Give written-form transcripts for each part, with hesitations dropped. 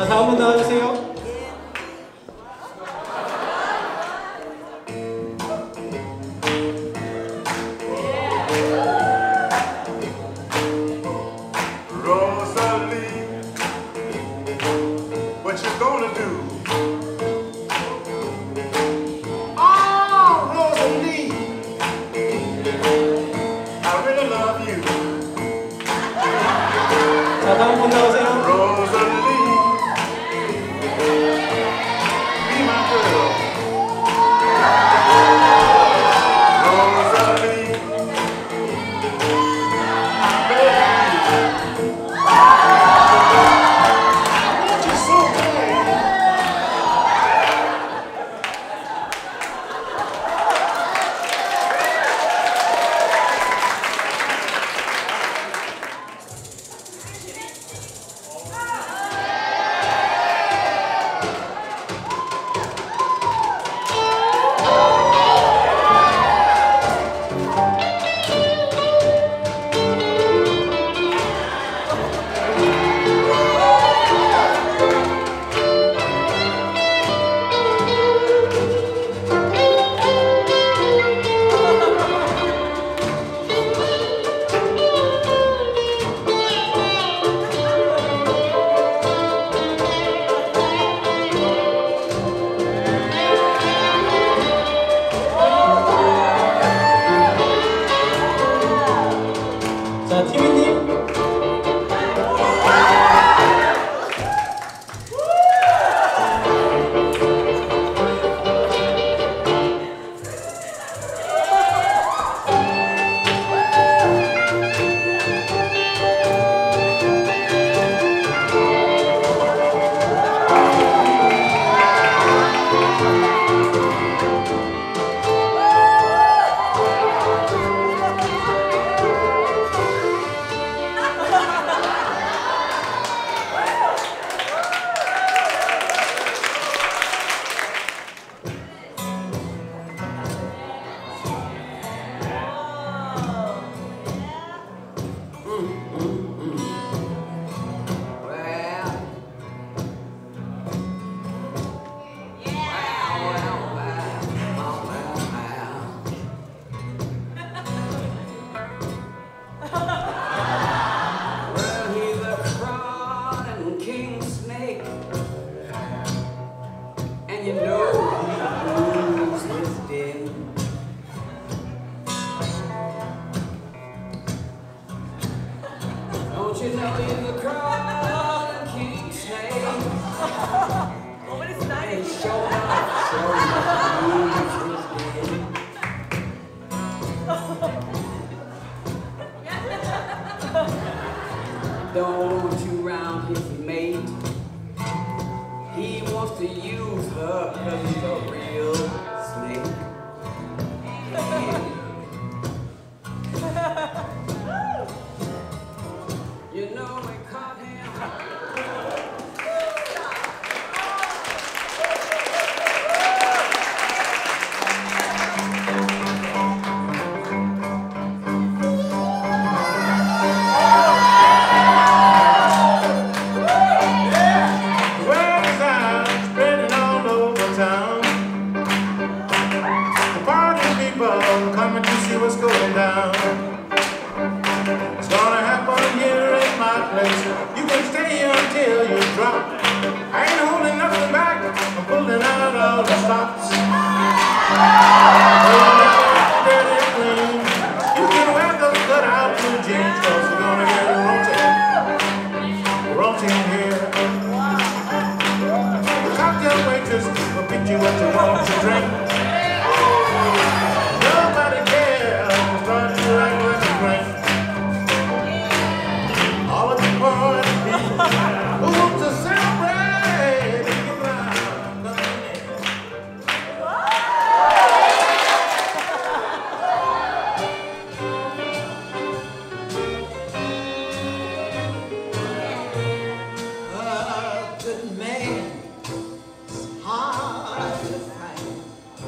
자, 다음 분 나와주세요. Rosalie, what you gonna do? Oh, Rosalie, I really love you. 자, 다음 분 나오세요. Rosalie, be my girl. Rosalie, I beg you. I want you so bad. 자, 티미님. You know he moves his den. Don't you know he's the crawling king snake? And show enough, he moves his den. Don't want you round his mate. He wants to use her because he's a real snake. You know we caught him. Coming to see what's going down. It's gonna happen here at my place. You can stay here until you drop. I ain't holding nothing back. I'm pulling out all the stops. Pulling out dirty clean. You can wear those cut out blue jeans, cause we're gonna get rotating here. The cocktail waitress will pick you what you want to drink. Nobody cares, it's running like a drink. All of the party who want to celebrate, get around, coming in. A good man is hard to find.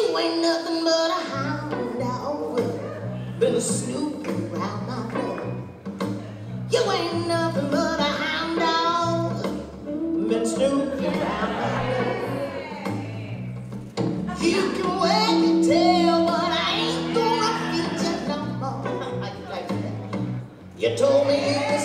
You ain't nothing but a hound dog, been snooping around my door. You ain't nothing but a hound dog, been snooping around my door. You can wag your tail, but I ain't gonna feed you no more. You told me you